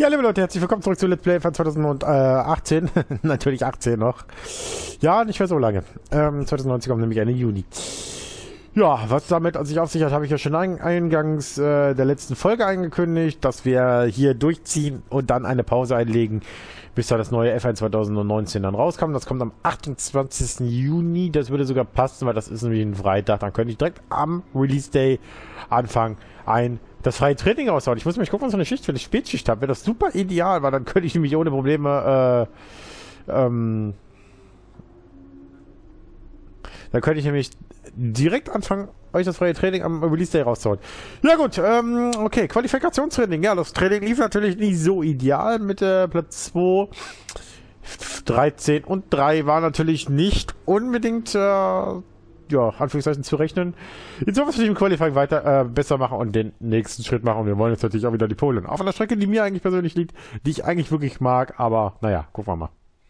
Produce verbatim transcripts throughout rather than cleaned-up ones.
Ja, liebe Leute, herzlich willkommen zurück zu Let's Play von zweitausendachtzehn. Natürlich achtzehn noch. Ja, nicht mehr so lange. Ähm, zwanzig neunzehn kommt nämlich Ende Juni. Ja, was damit sich auf sich hat, habe ich ja schon ein, eingangs äh, der letzten Folge angekündigt, dass wir hier durchziehen und dann eine Pause einlegen, bis da das neue F eins zwanzig neunzehn dann rauskommt. Das kommt am achtundzwanzigsten Juni. Das würde sogar passen, weil das ist nämlich ein Freitag. Dann könnte ich direkt am Release Day anfangen, ein das freie Training raushauen. Ich muss mich gucken, was für eine Schicht, wenn ich Spätschicht habe. Wäre das super ideal, weil dann könnte ich nämlich ohne Probleme äh, ähm, dann könnte ich nämlich direkt anfangen, euch das freie Training am Release Day rauszuhauen. Ja gut, ähm, okay, Qualifikationstraining. Ja, das Training lief natürlich nicht so ideal mit äh, Platz zwei, dreizehn und drei war natürlich nicht unbedingt, äh, ja, Anführungszeichen zu rechnen. Jetzt wollen wir es mit dem Qualifying weiter, äh, besser machen und den nächsten Schritt machen. Und wir wollen jetzt natürlich auch wieder die Pole. Auf einer Strecke, die mir eigentlich persönlich liegt, die ich eigentlich wirklich mag, aber naja, gucken wir mal.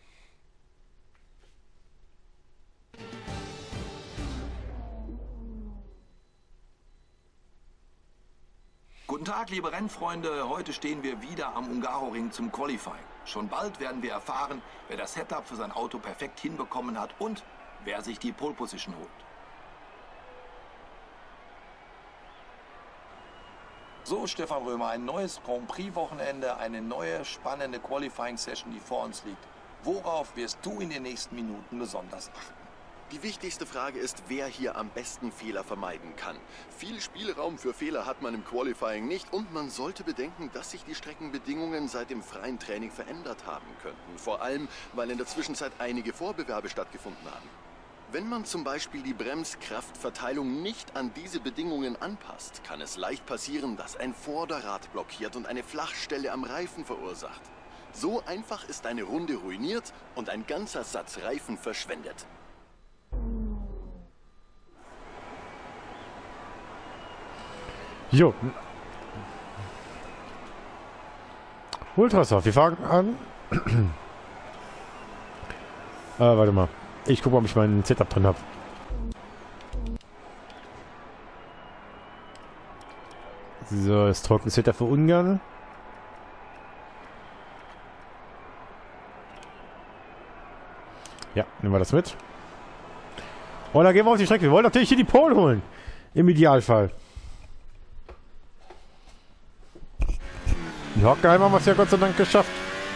Guten Tag, liebe Rennfreunde. Heute stehen wir wieder am Hungaroring zum Qualifying. Schon bald werden wir erfahren, wer das Setup für sein Auto perfekt hinbekommen hat und wer sich die Pole Position holt. So, Stefan Römer, ein neues Grand Prix-Wochenende, eine neue spannende Qualifying-Session, die vor uns liegt. Worauf wirst du in den nächsten Minuten besonders achten? Die wichtigste Frage ist, wer hier am besten Fehler vermeiden kann. Viel Spielraum für Fehler hat man im Qualifying nicht und man sollte bedenken, dass sich die Streckenbedingungen seit dem freien Training verändert haben könnten. Vor allem, weil in der Zwischenzeit einige Vorbewerbe stattgefunden haben. Wenn man zum Beispiel die Bremskraftverteilung nicht an diese Bedingungen anpasst, kann es leicht passieren, dass ein Vorderrad blockiert und eine Flachstelle am Reifen verursacht. So einfach ist eine Runde ruiniert und ein ganzer Satz Reifen verschwendet. Jo. Ultrasoft, wir fangen an. äh, warte mal. Ich gucke, ob ich meinen Setup drin habe. So, das trockene Setup für Ungarn. Ja, nehmen wir das mit. Und dann gehen wir auf die Strecke. Wir wollen natürlich hier die Pole holen. Im Idealfall. In Hockenheim haben wir es ja Gott sei Dank geschafft.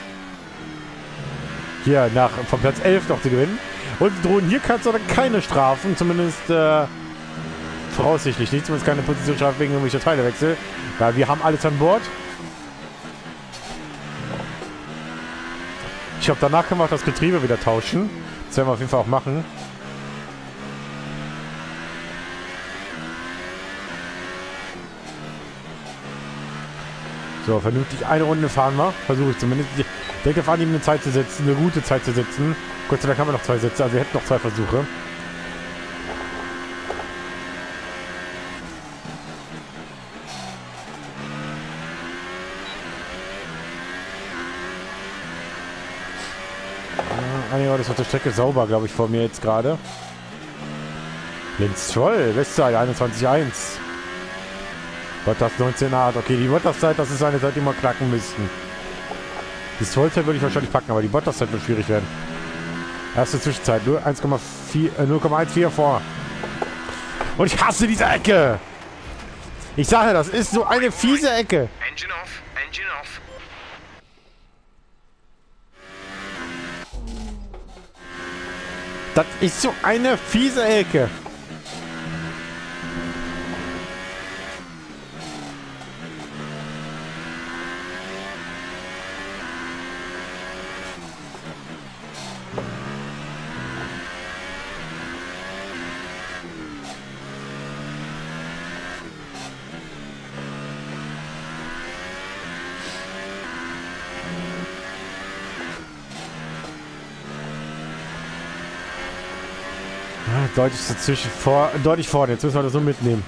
Hier nach vom Platz elf noch zu gewinnen. Und drohen hier kannst du dann keine Strafen, zumindest äh, voraussichtlich nicht, zumindest keine Positionsstrafe wegen irgendwelcher Teilewechsel. Weil wir haben alles an Bord. Ich glaube, danach können wir auch das Getriebe wieder tauschen. Das werden wir auf jeden Fall auch machen. So, vernünftig eine Runde fahren wir. Versuche ich zumindest. Ich denke, fahren ihm eine Zeit zu setzen, eine gute Zeit zu setzen. Gott sei Dank haben wir noch zwei Sätze, also wir hätten noch zwei Versuche. Ah, ja, das wird die Strecke sauber, glaube ich, vor mir jetzt gerade. Linz Troll, Westzeit einundzwanzig eins. Bottas neunzehn acht. Okay, die Bottas-Zeit, das ist eine Zeit, die wir knacken müssten. Die Zollzeit würde ich wahrscheinlich packen, aber die Bottas-Zeit wird schwierig werden. Erste Zwischenzeit, nur eins Komma vierzehn vor. Und ich hasse diese Ecke! Ich sage, das ist so eine fiese Ecke. Engine off, engine off. Das ist so eine fiese Ecke. Deutlich dazwischen vor, deutlich vorne. Jetzt müssen wir das so mitnehmen.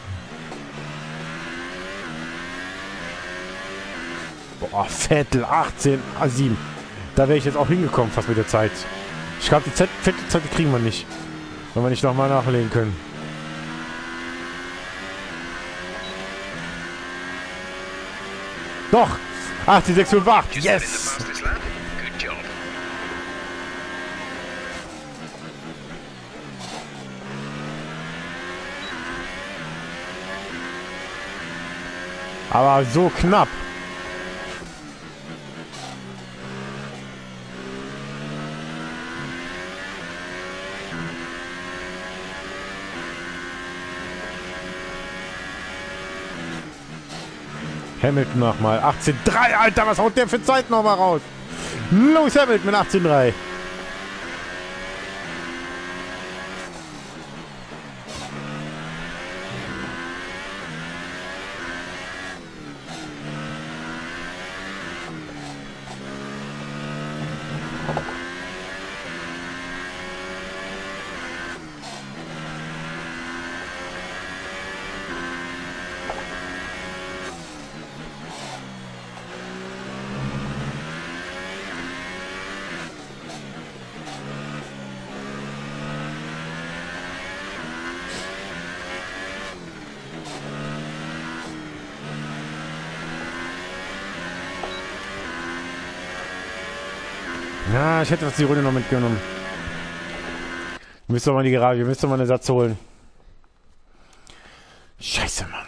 Boah, Vettel, achtzehn, sieben. Da wäre ich jetzt auch hingekommen, fast mit der Zeit. Ich glaube, die fette Zeit die kriegen wir nicht. Wenn wir nicht nochmal nachlegen können. Doch! achtzig sechs fünf acht. Yes! Aber so knapp. Hamilton nochmal. achtzehn drei, Alter, was haut der für Zeit nochmal raus? Lewis Hamilton mit achtzehn drei. Ja, ich hätte das die Runde noch mitgenommen. Wir müssen doch mal in die Garage, wir müssen doch mal einen Ersatz holen. Scheiße, Mann.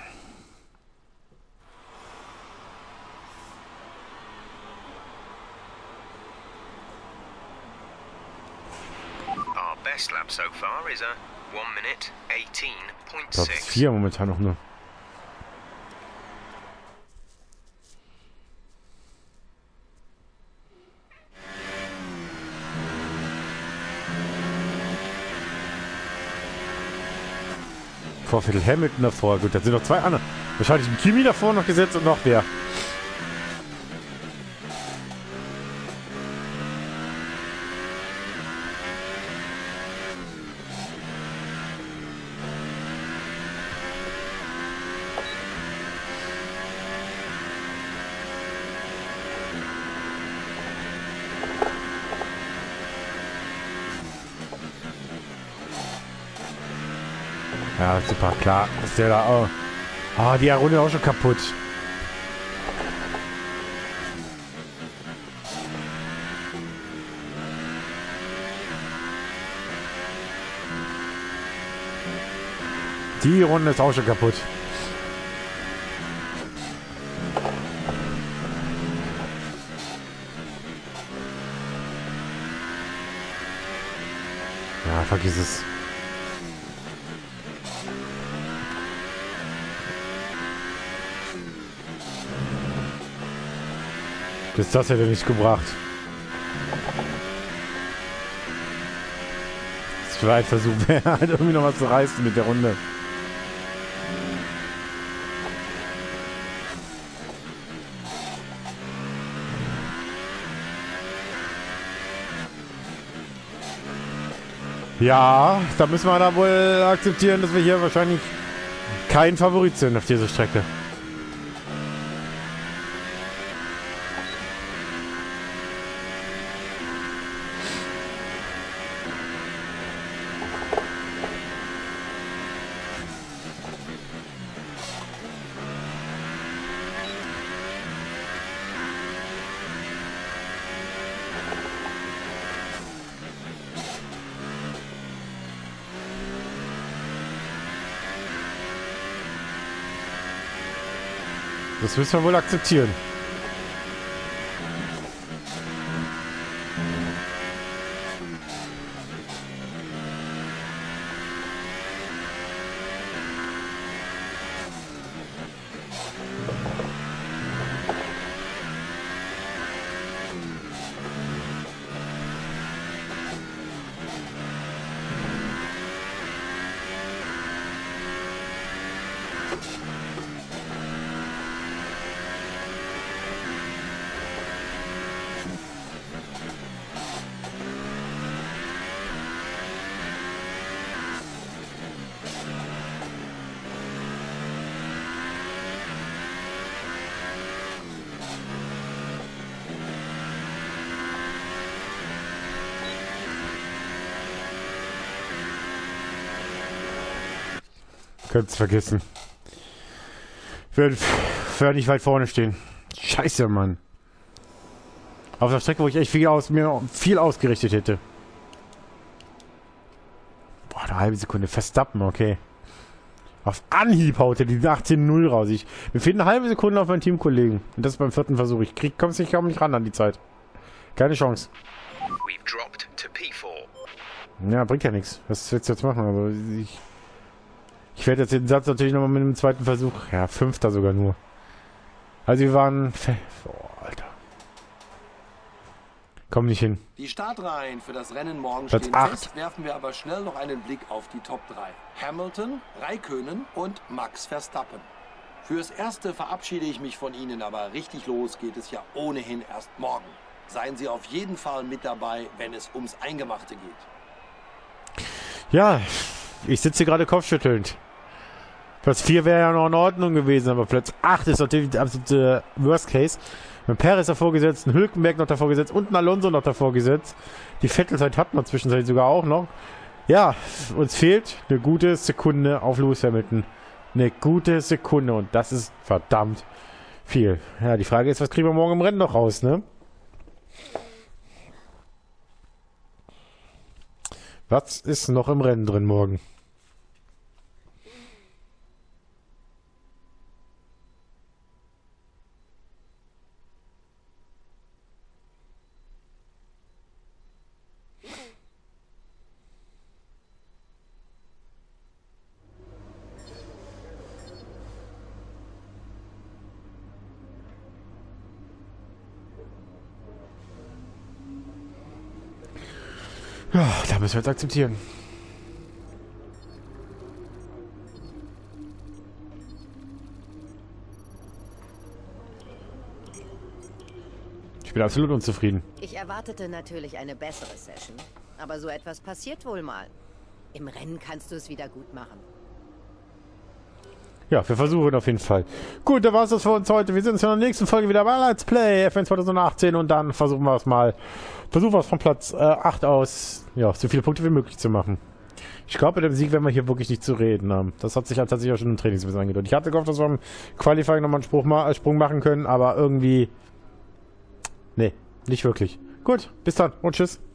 Our best lap so far is a one minute eighteen point Top six. vier momentan noch nur. Vorviertel Hamilton davor. Gut, da sind noch zwei andere. Wahrscheinlich ein Kimi davor noch gesetzt und noch wer. Ja, super, klar. Ist der da auch. Ah, die Runde auch schon kaputt. Die Runde ist auch schon kaputt. Ja, vergiss es. Das, das hätte nicht gebracht. Das war ein Versuch, halt irgendwie noch was zu reißen mit der Runde. Ja, da müssen wir da wohl akzeptieren, dass wir hier wahrscheinlich kein Favorit sind auf dieser Strecke. Das müssen wir wohl akzeptieren. Könnt's vergessen. Wir werden nicht weit vorne stehen. Scheiße, Mann. Auf der Strecke, wo ich echt viel aus mir viel ausgerichtet hätte. Boah, eine halbe Sekunde. Verstappen, okay. Auf Anhieb haut er die achtzehn null raus. Ich, wir finden eine halbe Sekunde auf meinen Teamkollegen. Und das ist beim vierten Versuch. Ich krieg, komm's nicht, kaum nicht ran an die Zeit. Keine Chance. We've dropped to P vier. Ja, bringt ja nichts. Was willst du jetzt machen? Aber ich... Ich werde jetzt den Satz natürlich nochmal mit dem zweiten Versuch... Ja, fünfter sogar nur. Also wir waren... Oh, Alter. Komm nicht hin. Die Startreihen für das Rennen morgen Platz stehen acht. fest, werfen wir aber schnell noch einen Blick auf die Top drei. Hamilton, Räikkönen und Max Verstappen. Fürs Erste verabschiede ich mich von Ihnen, aber richtig los geht es ja ohnehin erst morgen. Seien Sie auf jeden Fall mit dabei, wenn es ums Eingemachte geht. Ja, ich sitze hier gerade kopfschüttelnd. Platz vier wäre ja noch in Ordnung gewesen, aber Platz acht ist natürlich der absolute Worst Case. Ein Perez davor gesetzt, ein Hülkenberg noch davor gesetzt und ein Alonso noch davor gesetzt. Die Vettelzeit hat man zwischenzeitlich sogar auch noch. Ja, uns fehlt eine gute Sekunde auf Lewis Hamilton. Eine gute Sekunde und das ist verdammt viel. Ja, die Frage ist, was kriegen wir morgen im Rennen noch raus, ne? Was ist noch im Rennen drin morgen? Ja, da müssen wir jetzt akzeptieren. Ich bin absolut unzufrieden. Ich erwartete natürlich eine bessere Session, aber so etwas passiert wohl mal. Im Rennen kannst du es wieder gut machen. Ja, wir versuchen auf jeden Fall. Gut, dann war es das für uns heute. Wir sehen uns in der nächsten Folge wieder bei Let's Play F eins zwanzig achtzehn und dann versuchen wir es mal, versuchen wir es von Platz äh, acht aus, ja, so viele Punkte wie möglich zu machen. Ich glaube, mit dem Sieg werden wir hier wirklich nicht zu reden haben. Das hat sich ja tatsächlich auch schon im Training angedeutet. Ich hatte gehofft, dass wir im Qualifying nochmal einen Sprung, ma äh, Sprung machen können, aber irgendwie, nee, nicht wirklich. Gut, bis dann und tschüss.